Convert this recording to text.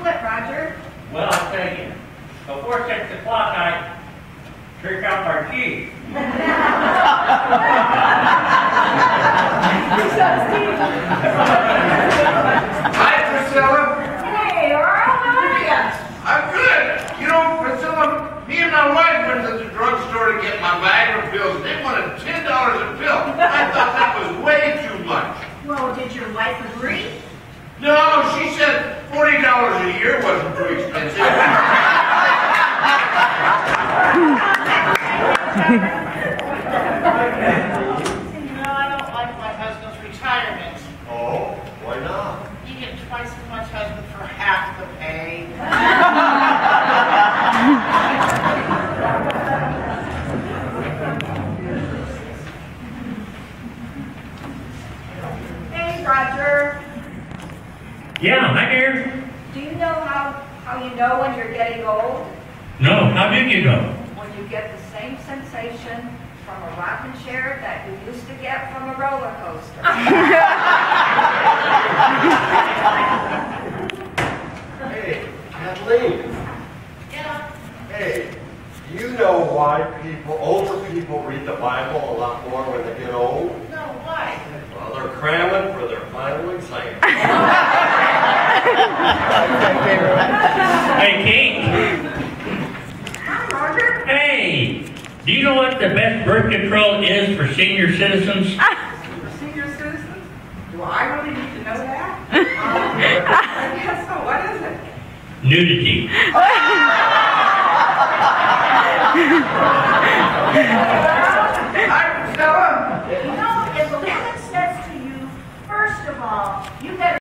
it, Roger? Well, I'll tell you. Before 6 o'clock, I trick out our chief. Hi, Priscilla. Hey, Earl, how are you? I'm good. You know, Priscilla, me and my wife went to the drugstore to get my Viagra pills. They wanted $10 a pill. I thought that was way too much. Well, did your wife agree? No, she said $40 a year wasn't too expensive. I don't like my husband's retirement. Oh, why not? You get twice as much husband for half the pay. Hey, Roger. Yeah, I'm here. Do you know how you know when you're getting old? No, how did you know? When you get the same sensation from a rocking chair that you used to get from a roller coaster. Hey, Kathleen. Yeah. Hey, do you know why older people read the Bible a lot more when they get old? No, why? Well, they're cramming for their final exam. Hey, Kate. Hi, Roger. Hey, do you know what the best birth control is for senior citizens? Senior citizens? Do I really need to know that? I guess so. What is it? Nudity.